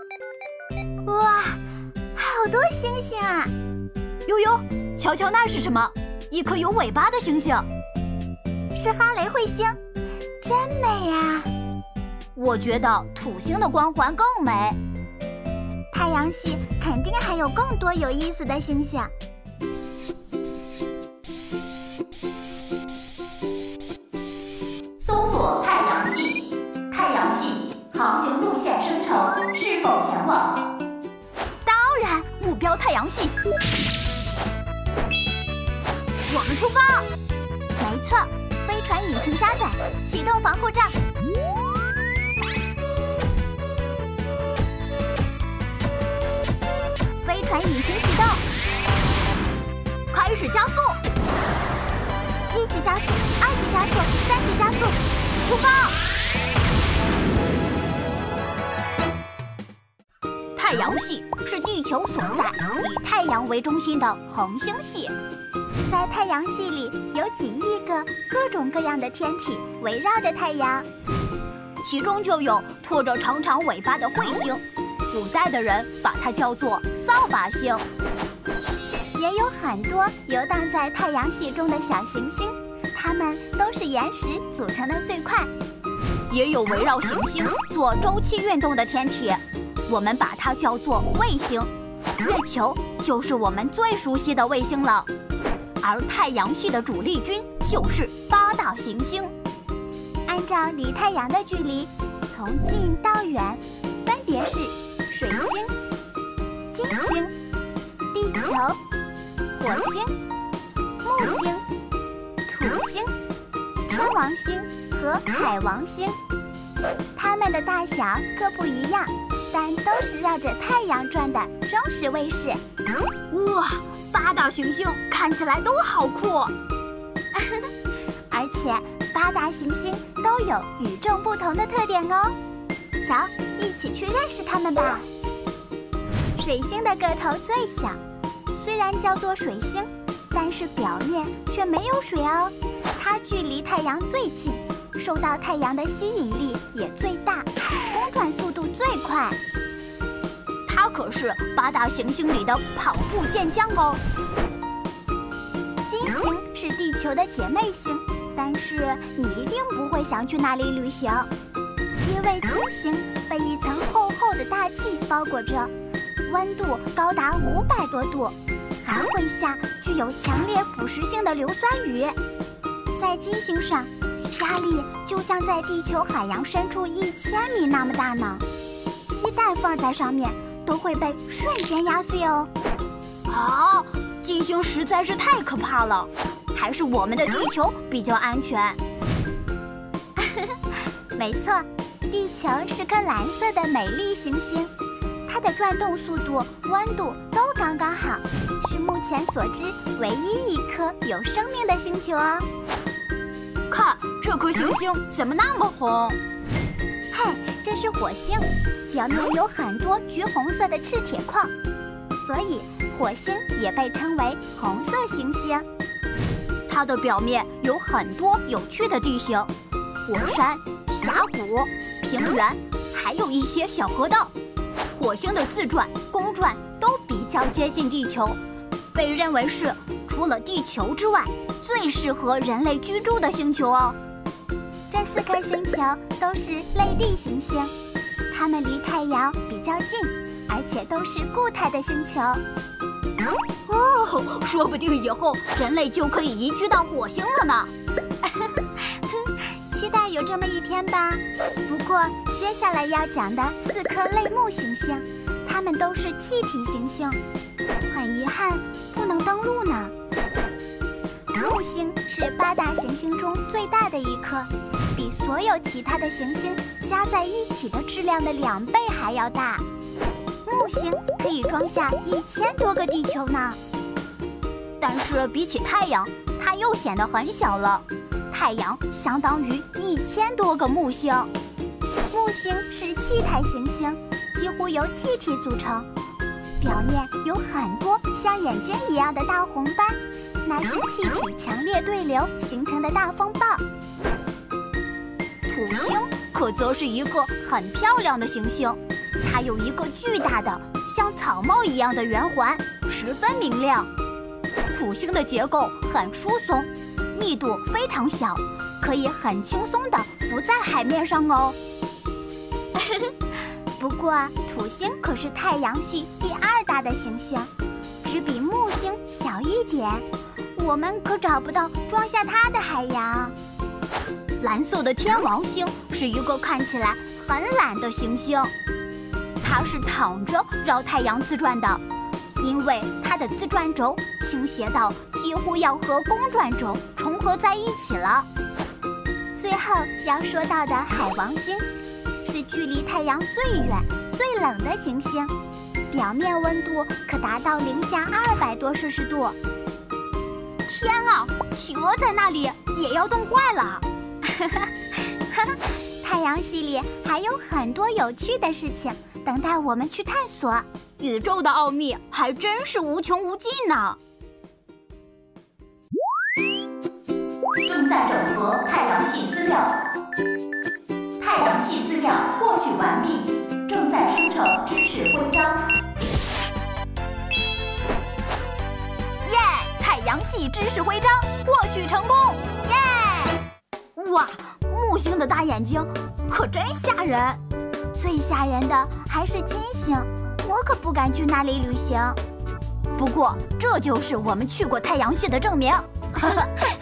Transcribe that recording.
哇，好多星星啊！ 悠悠，瞧瞧那是什么？一颗有尾巴的星星。 是哈雷彗星，真美呀！ 我觉得土星的光环更美。 太阳系肯定还有更多有意思的星星。 搜索太阳系，太阳系航行路线生成，是否前往？当然，目标太阳系。 我们出发。没错，飞船引擎加载，启动防护罩。飞船引擎启动， 开始加速。 1级加速，2级加速，3级加速，出发！ 太阳系是地球所在，以太阳为中心的恒星系。 在太阳系里有几亿个各种各样的天体围绕着太阳， 其中就有拖着长长尾巴的彗星，古代的人把它叫做扫把星。 也有很多游荡在太阳系中的小行星，它们都是岩石组成的碎块。 也有围绕行星做周期运动的天体，我们把它叫做卫星。月球就是我们最熟悉的卫星了，而太阳系的主力军就是8大行星。 按照离太阳的距离，从近到远，分别是水星、金星、地球、火星、木星、土星、天王星和海王星。它们的大小各不一样，但都是绕着太阳转的中实卫士。 哇，8大行星看起来都好酷！ 而且8大行星都有与众不同的特点哦。走，一起去认识它们吧。水星的个头最小，虽然叫做水星，但是表面却没有水哦。它距离太阳最近，受到太阳的吸引力也最大，公转速度最快。 它可是8大行星里的跑步健将哦。 金星是地球的姐妹星，但是你一定不会想去那里旅行，因为金星被一层厚厚的大气包裹着，温度高达500多度，还会下具有强烈腐蚀性的硫酸雨。在金星上，压力就像在地球海洋深处1000米那么大呢，鸡蛋放在上面都会被瞬间压碎哦。 啊，金星实在是太可怕了，还是我们的地球比较安全。 没错，地球是颗蓝色的美丽行星，它的转动速度、温度都刚刚好，是目前所知唯一一颗有生命的星球哦。 看这颗行星怎么那么红？ 嘿，这是火星，表面有很多橘红色的赤铁矿，所以火星也被称为红色行星。 它的表面有很多有趣的地形，火山、峡谷、平原，还有一些小河道。火星的自转、公转都比较接近地球，被认为是除了地球之外最适合人类居住的星球哦。 这4颗星球都是类地行星，它们离太阳比较近，而且都是固态的星球。 哦，说不定以后人类就可以移居到火星了呢。 期待有这么一天吧。不过接下来要讲的4颗类木行星，它们都是气体行星，很遗憾不能登陆呢。木星是8大行星中最大的一颗，比所有其他的行星加在一起的质量的2倍还要大。木星可以装下1000多个地球呢。 但是比起太阳，它又显得很小了。太阳相当于1000多个木星。 木星是气态行星，几乎由气体组成，表面有很多像眼睛一样的大红斑，那是气体强烈对流形成的大风暴。 土星可则是一个很漂亮的行星， 它有一个巨大的像草帽一样的圆环，十分明亮。土星的结构很疏松，密度非常小，可以很轻松地浮在海面上哦。 不过，土星可是太阳系第2大的行星，只比木星小一点。我们可找不到装下它的海洋。 蓝色的天王星是一个看起来很懒的行星，它是躺着绕太阳自转的，因为它的自转轴倾斜到几乎要和公转轴重合在一起了。 最后要说到的海王星，是距离太阳最远、最冷的行星，表面温度可达到-200多摄氏度。 天啊，企鹅在那里也要冻坏了！ 太阳系里还有很多有趣的事情等待我们去探索。 宇宙的奥秘还真是无穷无尽呢。正在整合太阳系资料，太阳系资料获取完毕，正在生成知识徽章。耶！太阳系知识徽章获取成功！耶！哇，木星的大眼睛可真吓人。 最吓人的还是金星，我可不敢去那里旅行。 不过，这就是我们去过太阳系的证明。